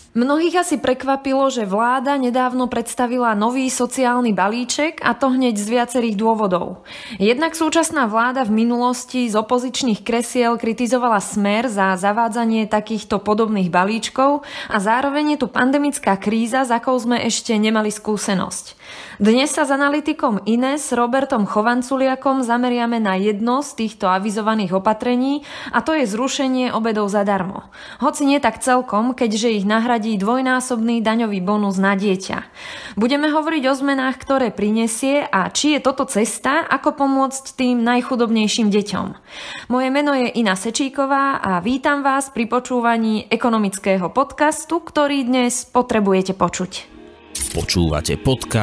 Mnohých asi prekvapilo, že vláda nedávno predstavila nový sociálny balíček, a to hneď z viacerých dôvodov. Jednak súčasná vláda v minulosti z opozičných kresiel kritizovala Smer za zavádzanie takýchto podobných balíčkov a zároveň je tu pandemická kríza, s akou sme ešte nemali skúsenosť. Dnes sa s analytikom Ines Robertom Chovanculiakom zameriame na jedno z týchto avizovaných opatrení, a to je zrušenie obedov zadarmo. Hoci nie tak celkom, keďže ich nahradí dvojnásobný daňový bonus na dieťa. Budeme hovoriť o zmenách, ktoré prinesie, a či je toto cesta, ako pomôcť tým najchudobnejším deťom. Moje meno je Ina Sečíková a vítam vás pri počúvaní ekonomického podcastu, ktorý dnes potrebujete počuť. Počúvate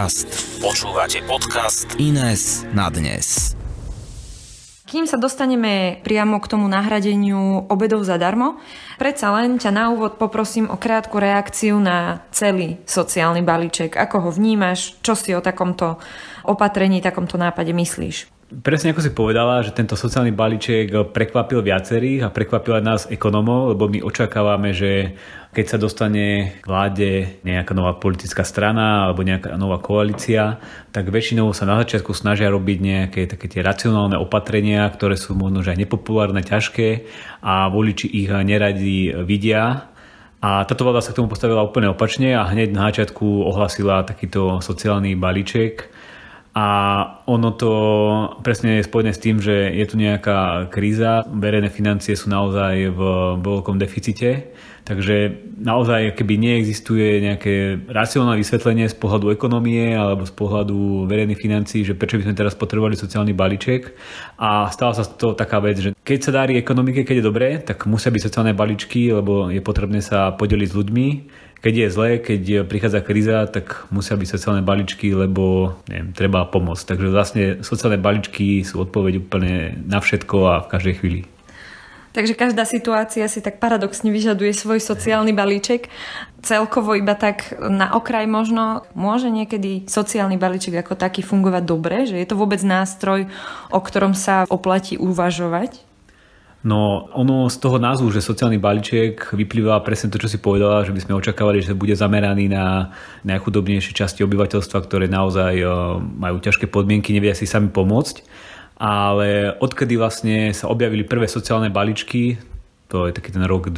podcast Ines na dnes. Kým sa dostaneme priamo k tomu nahradeniu obedov zadarmo, predsa len ťa na úvod poprosím o krátku reakciu na celý sociálny balíček. Ako ho vnímaš? Čo si o takomto opatrení, takomto nápade myslíš? Presne ako si povedala, že tento sociálny balíček prekvapil viacerých a prekvapil aj nás ekonomov, lebo my očakávame, že keď sa dostane k vláde nejaká nová politická strana alebo nejaká nová koalícia, tak väčšinou sa na začiatku snažia robiť nejaké také tie racionálne opatrenia, ktoré sú možno že aj nepopulárne, ťažké a voliči ich neradi vidia. A táto vláda sa k tomu postavila úplne opačne a hneď na začiatku ohlasila takýto sociálny balíček. A ono to presne je spojené s tým, že je tu nejaká kríza, verejné financie sú naozaj v veľkom deficite, takže naozaj keby neexistuje nejaké racionálne vysvetlenie z pohľadu ekonomie alebo z pohľadu verejných financií, že prečo by sme teraz potrebovali sociálny balíček. A stala sa to taká vec, že keď sa darí ekonomike, keď je dobré, tak musia byť sociálne balíčky, lebo je potrebné sa podeliť s ľuďmi. Keď je zle, keď prichádza kríza, tak musia byť sociálne balíčky, lebo treba pomôcť. Takže vlastne sociálne balíčky sú odpoveď úplne na všetko a v každej chvíli. Takže každá situácia si tak paradoxne vyžaduje svoj sociálny balíček. Celkovo iba tak na okraj možno môže niekedy sociálny balíček ako taký fungovať dobre, že je to vôbec nástroj, o ktorom sa oplatí uvažovať? No ono z toho názvu, že sociálny balíček, vyplýva presne to, čo si povedala, že by sme očakávali, že bude zameraný na najchudobnejšie časti obyvateľstva, ktoré naozaj majú ťažké podmienky, nevedia si sami pomôcť. Ale odkedy vlastne sa objavili prvé sociálne balíčky, to je taký ten rok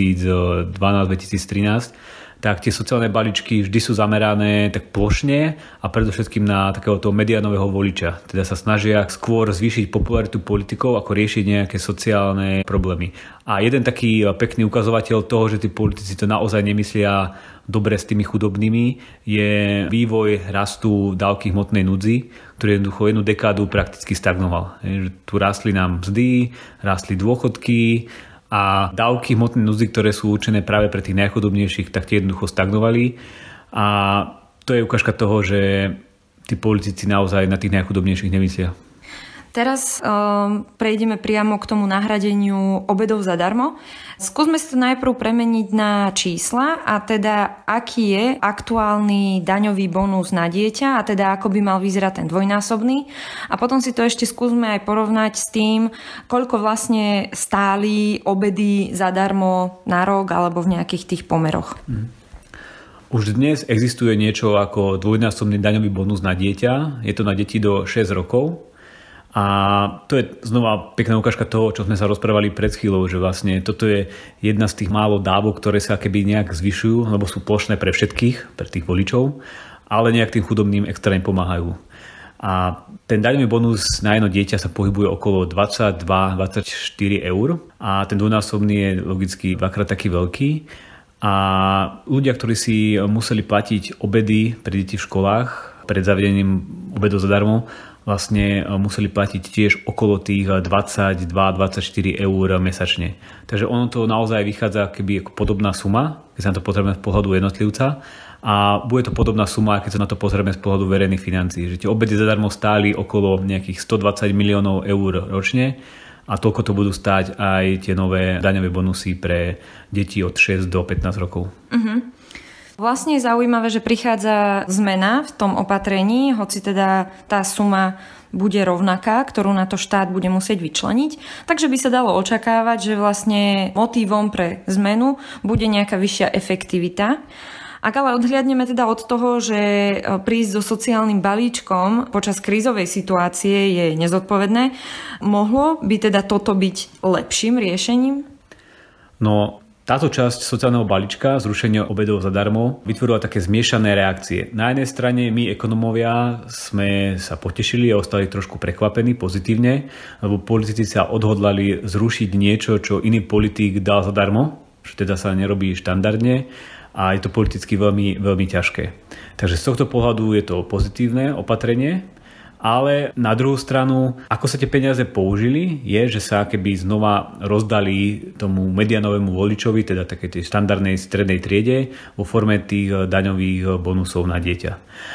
2012-2013, tak tie sociálne balíčky vždy sú zamerané tak plošne a predovšetkým na takéhoto mediánového voliča. Teda sa snažia skôr zvýšiť popularitu politikov, ako riešiť nejaké sociálne problémy. A jeden taký pekný ukazovateľ toho, že tí politici to naozaj nemyslia dobre s tými chudobnými, je vývoj rastu dávky hmotnej núdzi, ktorý jednoducho jednu dekádu prakticky stagnoval. Tu rástli nám mzdy, rástli dôchodky, a dávky hmotnej núdzy, ktoré sú určené práve pre tých najchudobnejších, tak tie jednoducho stagnovali. A to je ukážka toho, že tí politici naozaj na tých najchudobnejších nemyslia. Teraz prejdeme priamo k tomu nahradeniu obedov zadarmo. Skúsme si to najprv premeniť na čísla, a teda aký je aktuálny daňový bonus na dieťa a teda ako by mal vyzerať ten dvojnásobný. A potom si to ešte skúsme aj porovnať s tým, koľko vlastne stáli obedy zadarmo na rok alebo v nejakých tých pomeroch. Už dnes existuje niečo ako dvojnásobný daňový bonus na dieťa. Je to na deti do 6 rokov. A to je znova pekná ukážka toho, čo sme sa rozprávali pred chvíľou, že vlastne toto je jedna z tých málo dávok, ktoré sa keby nejak zvyšujú, lebo sú plošné pre všetkých, pre tých voličov, ale nejak tým chudobným extrémne pomáhajú. A ten daňový bonus na jedno dieťa sa pohybuje okolo 22-24 eur a ten dvojnásobný je logicky dvakrát taký veľký. A ľudia, ktorí si museli platiť obedy pre deti v školách pred zavedením obedov zadarmo, vlastne museli platiť tiež okolo tých 22-24 eur mesačne. Takže ono to naozaj vychádza keby ako podobná suma, keď sa na to pozrieme z pohľadu jednotlivca, a bude to podobná suma, keď sa na to pozrieme z pohľadu verejných financií. Že tie obedy zadarmo stáli okolo nejakých 120 miliónov eur ročne a toľko to budú stáť aj tie nové daňové bonusy pre deti od 6 do 15 rokov. Vlastne je zaujímavé, že prichádza zmena v tom opatrení, hoci teda tá suma bude rovnaká, ktorú na to štát bude musieť vyčleniť. Takže by sa dalo očakávať, že vlastne motívom pre zmenu bude nejaká vyššia efektivita. Ak ale odhliadneme teda od toho, že prísť so sociálnym balíčkom počas krízovej situácie je nezodpovedné, mohlo by teda toto byť lepším riešením? No, táto časť sociálneho balíčka, zrušenie obedov zadarmo, vytvorila také zmiešané reakcie. Na jednej strane my ekonomovia sme sa potešili a ostali trošku prekvapení pozitívne, lebo politici sa odhodlali zrušiť niečo, čo iný politik dal zadarmo, čo teda sa nerobí štandardne. A je to politicky veľmi, veľmi ťažké. Takže z tohto pohľadu je to pozitívne opatrenie, ale na druhú stranu, ako sa tie peniaze použili, je, že sa keby znova rozdali tomu medianovému voličovi, teda takej tej štandardnej strednej triede, vo forme tých daňových bonusov na dieťa.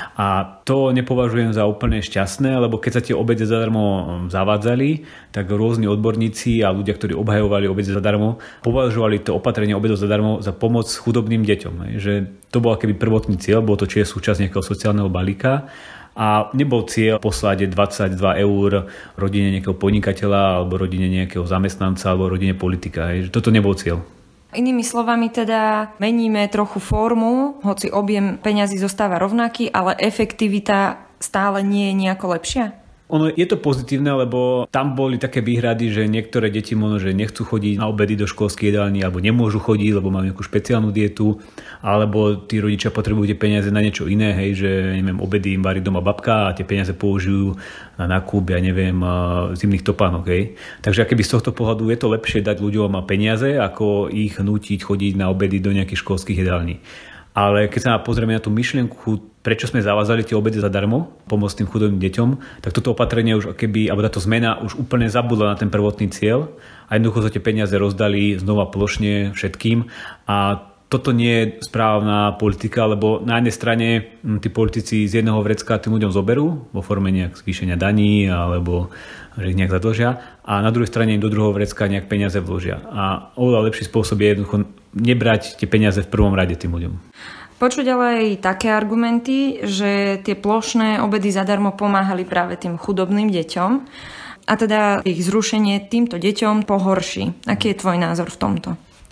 A to nepovažujem za úplne šťastné, lebo keď sa tie obede zadarmo zavádzali, tak rôzni odborníci a ľudia, ktorí obhajovali obede zadarmo, považovali to opatrenie obedov zadarmo za pomoc chudobným deťom. Že to bol keby prvotný cieľ, bolo to čiže súčasť nejakého sociálneho balíka. A nebol cieľ poslať 22 eur rodine nejakého podnikateľa alebo rodine nejakého zamestnanca alebo rodine politika. Toto nebol cieľ. Inými slovami teda meníme trochu formu, hoci objem peňazí zostáva rovnaký, ale efektivita stále nie je nejako lepšia? Ono je to pozitívne, lebo tam boli také výhrady, že niektoré deti možno, že nechcú chodiť na obedy do školských jedálni alebo nemôžu chodiť, lebo majú nejakú špeciálnu dietu, alebo tí rodičia potrebujú tie peniaze na niečo iné, hej, že neviem, obedy im varí doma babka a tie peniaze použijú na nákup, ja neviem, zimných topánok, hej. Takže akoby z tohto pohľadu je to lepšie dať ľuďom peniaze, ako ich nútiť chodiť na obedy do nejakých školských jedální. Ale keď sa pozrieme na tú myšlienku, prečo sme zavázali tie obedy zadarmo, pomôcť tým chudobným deťom, tak toto opatrenie už keby, alebo táto zmena už úplne zabudla na ten prvotný cieľ a jednoducho sa tie peniaze rozdali znova plošne všetkým a toto nie je správna politika, lebo na jednej strane tí politici z jedného vrecka tým ľuďom zoberú vo forme nejak zvýšenia daní alebo že ich nejak zadlžia a na druhej strane im do druhého vrecka nejak peniaze vložia. A oveľa lepší spôsob je jednoducho nebrať tie peniaze v prvom rade tým ľuďom. Počuť ale aj také argumenty, že tie plošné obedy zadarmo pomáhali práve tým chudobným deťom a teda ich zrušenie týmto deťom pohorší. Aký je tvoj názor v tomto?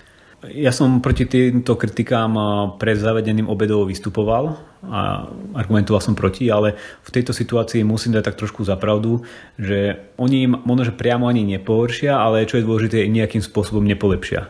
Ja som proti týmto kritikám pred zavedeným obedov vystupoval a argumentoval som proti, ale v tejto situácii musím dať tak trošku za pravdu, že oni im možno, že priamo ani nepohoršia, ale čo je dôležité, nejakým spôsobom nepolepšia.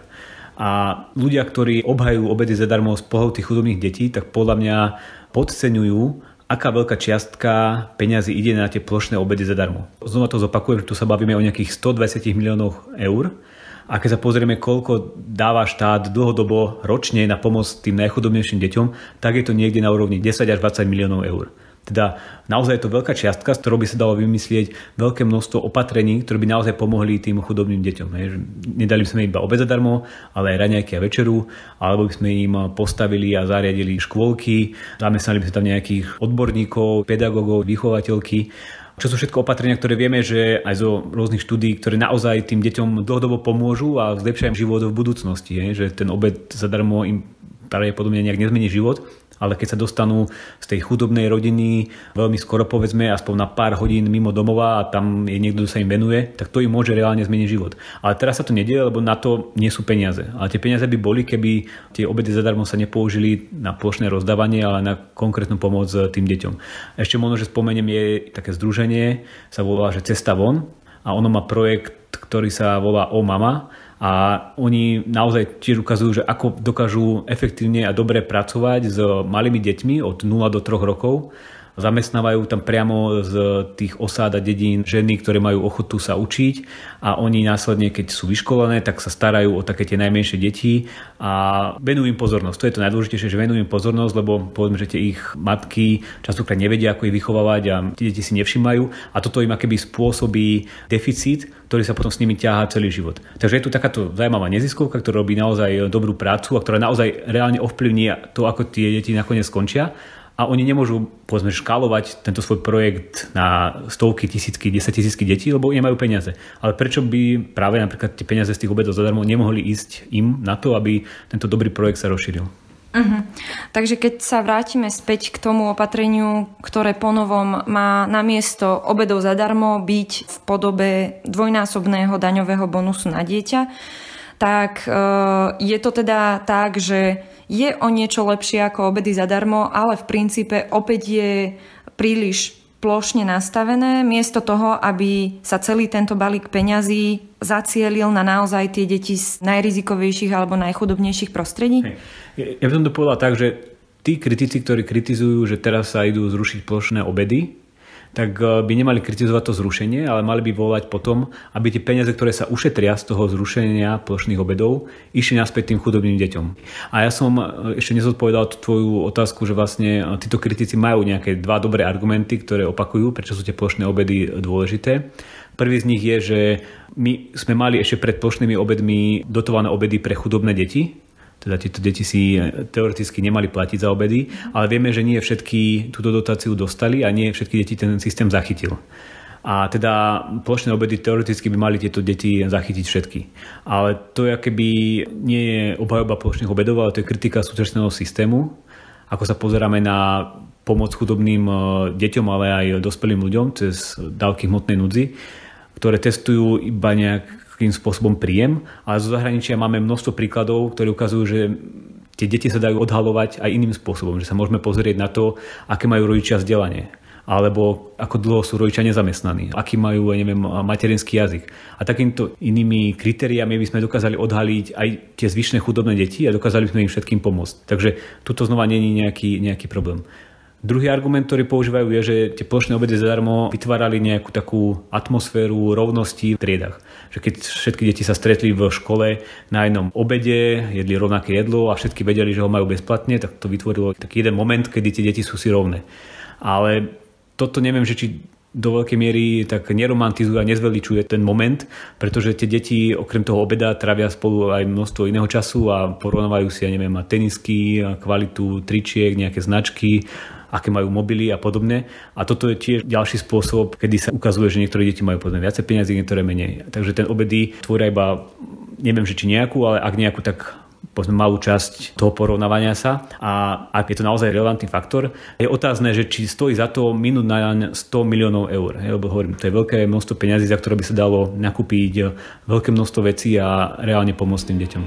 A ľudia, ktorí obhajujú obedy zadarmo z pohľadu tých chudobných detí, tak podľa mňa podceňujú, aká veľká čiastka peňazí ide na tie plošné obedy zadarmo. Znova to zopakujem, že tu sa bavíme o nejakých 120 miliónoch eur. A keď sa pozrieme, koľko dáva štát dlhodobo ročne na pomoc tým najchudobnejším deťom, tak je to niekde na úrovni 10 až 20 miliónov eur. Teda naozaj je to veľká čiastka, z ktorou by sa dalo vymyslieť veľké množstvo opatrení, ktoré by naozaj pomohli tým chudobným deťom. Nedali by sme im iba obed zadarmo, ale aj raňajky a večeru, alebo by sme im postavili a zariadili škôlky, zamestnali by sme tam nejakých odborníkov, pedagógov, vychovateľky. Čo sú všetko opatrenia, ktoré vieme, že aj zo rôznych štúdií, ktoré naozaj tým deťom dlhodobo pomôžu a zlepšia im život v budúcnosti. Že ten obed zadarmo im pravdepodobne nejak nezmení život, ale keď sa dostanú z tej chudobnej rodiny veľmi skoro, povedzme, aspoň na pár hodín mimo domova a tam je niekto, kto sa im venuje, tak to im môže reálne zmeniť život. Ale teraz sa to nedieje, lebo na to nie sú peniaze. Ale tie peniaze by boli, keby tie obedy zadarmo sa nepoužili na plošné rozdávanie, ale na konkrétnu pomoc tým deťom. Ešte možno, že spomeniem, je také združenie, sa volá, že Cesta von a ono má projekt, ktorý sa volá O mama. A oni naozaj tiež ukazujú, že ako dokážu efektívne a dobre pracovať s malými deťmi od 0 do 3 rokov. Zamestnávajú tam priamo z tých osád a dedín ženy, ktoré majú ochotu sa učiť a oni následne, keď sú vyškolené, tak sa starajú o také tie najmenšie deti a venujú im pozornosť. To je to najdôležitejšie, že venujú im pozornosť, lebo povedzme, že tie ich matky častokrát nevedia, ako ich vychovávať a tie deti si nevšimajú a toto im akoby spôsobí deficit, ktorý sa potom s nimi ťahá celý život. Takže je tu takáto zaujímavá neziskovka, ktorá robí naozaj dobrú prácu a ktorá naozaj reálne ovplyvní to, ako tie deti nakoniec skončia. A oni nemôžu, povedzme, škálovať tento svoj projekt na stovky, tisícky, 10 000 detí, lebo nemajú peniaze. Ale prečo by práve napríklad tie peniaze z tých obedov zadarmo nemohli ísť im na to, aby tento dobrý projekt sa rozšíril? Takže keď sa vrátime späť k tomu opatreniu, ktoré ponovom má namiesto obedov zadarmo byť v podobe dvojnásobného daňového bonusu na dieťa, tak je to teda tak, že je o niečo lepšie ako obedy zadarmo, ale v princípe opäť je príliš plošne nastavené, miesto toho, aby sa celý tento balík peňazí zacielil na naozaj tie deti z najrizikovejších alebo najchudobnejších prostredí? Ja by som to povedal tak, že tí kritici, ktorí kritizujú, že teraz sa idú zrušiť plošné obedy, tak by nemali kritizovať to zrušenie, ale mali by volať potom, aby tie peniaze, ktoré sa ušetria z toho zrušenia plošných obedov, išli naspäť tým chudobným deťom. A ja som ešte nezodpovedal tú tvoju otázku, že vlastne títo kritici majú nejaké dva dobré argumenty, ktoré opakujú, prečo sú tie plošné obedy dôležité. Prvý z nich je, že my sme mali ešte pred plošnými obedmi dotované obedy pre chudobné deti. Teda tieto deti si teoreticky nemali platiť za obedy, ale vieme, že nie všetky túto dotáciu dostali a nie všetky deti ten systém zachytil. A teda plošné obedy teoreticky by mali tieto deti zachytiť všetky. Ale to keby nie je obhajoba plošných obedov, ale to je kritika súčasného systému. Ako sa pozeráme na pomoc chudobným deťom, ale aj dospelým ľuďom cez dávky hmotnej núdzi, ktoré testujú iba nejakým spôsobom príjem, ale zo zahraničia máme množstvo príkladov, ktoré ukazujú, že tie deti sa dajú odhalovať aj iným spôsobom, že sa môžeme pozrieť na to, aké majú rodičia vzdelanie, alebo ako dlho sú rodičia nezamestnaní, aký majú, materinský jazyk. A takýmto inými kritériami by sme dokázali odhaliť aj tie zvyšné chudobné deti a dokázali by sme im všetkým pomôcť. Takže tuto znova nie je nejaký problém. Druhý argument, ktorý používajú, je, že tie plošné obedy zadarmo vytvárali nejakú takú atmosféru rovnosti v triedach. Že keď všetky deti sa stretli v škole na jednom obede, jedli rovnaké jedlo a všetky vedeli, že ho majú bezplatne, tak to vytvorilo taký jeden moment, kedy tie deti sú si rovné. Ale toto neviem, že či do veľkej miery tak neromantizuje a nezveličuje ten moment, pretože tie deti okrem toho obeda trávia spolu aj množstvo iného času a porovnávajú si, tenisky, kvalitu tričiek, nejaké značky, aké majú mobily a podobne. A toto je tiež ďalší spôsob, kedy sa ukazuje, že niektoré deti majú povedzme viacej peniazy, niektoré menej. Takže ten obedy tvoria iba, neviem, že či nejakú, ale ak nejakú, tak povedzme malú časť toho porovnávania sa. A ak je to naozaj relevantný faktor, je otázne, že či stojí za to minúť na 100 miliónov eur. Lebo hovorím, to je veľké množstvo peňazí, za ktoré by sa dalo nakúpiť veľké množstvo vecí a reálne pomôcť tým deťom.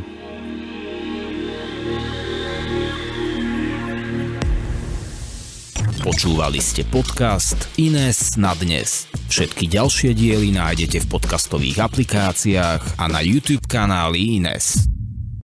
Počúvali ste podcast Ines na dnes. Všetky ďalšie diely nájdete v podcastových aplikáciách a na YouTube kanáli Ines.